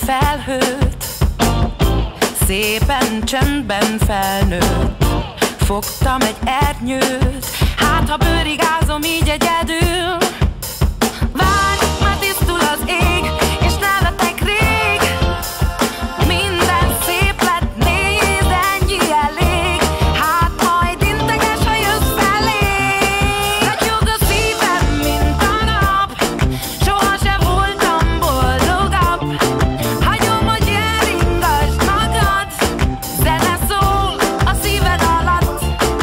felhőt, szépen csendben felnőtt. Fogtam egy ernyőt, hát ha bőrigázom így egyedül. Várj, már tisztul az ég, és nevetek rég. Minden szép lett, nézd, ennyi elég. Hát majd integes, ha jössz elég. Ragyog a szívem, mint a nap, soha se voltam boldogabb. Hagyom, hogy elringasd magad, zene szól a szíved alatt.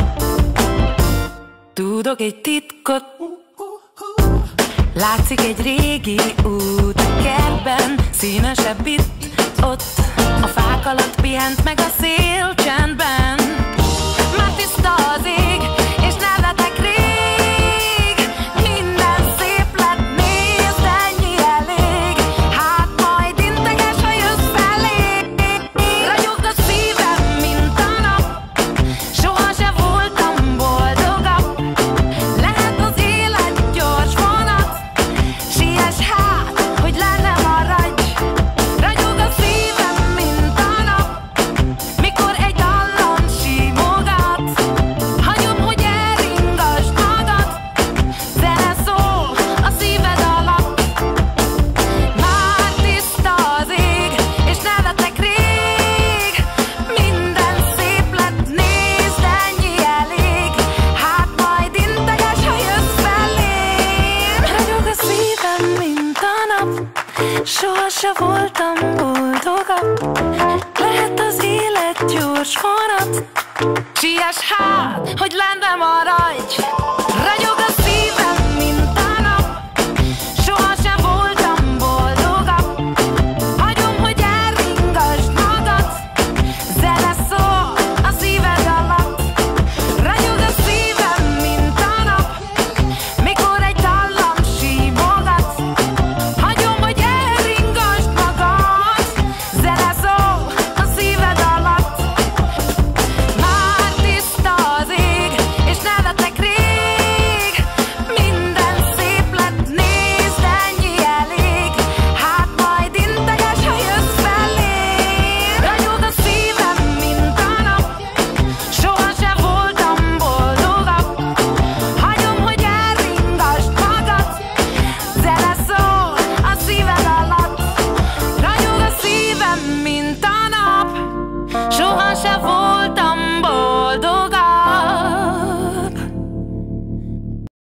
Tudok egy titkot, látszik egy régi út a kertben, színesebb itt-ott. A fák alatt pihent meg a szél csendben. Már tiszta az ég, és nevetek rég. Minden szép lett, nézd, ennyi elég. Hát majd integes, ha jössz elég. Ragyog a szívem, mint a nap, soha se voltam boldogabb. Lehet az élet gyors vonat, siess hát, hogy le ne maradj. Ragyog a szívem, mint a nap, mikor egy dallam simogat. Hagyom, hogy elringasd magad, zene szól a szíved alatt. Már tiszta az ég, és nevetek rég. Minden szép lett, nézd, ennyi elég. Hát majd integes, ha jössz felém. Ragyog a szívem, mint a nap, soha se voltam boldogabb. Lehet az élet gyors vonat, siess hát, hogy le ne maradj.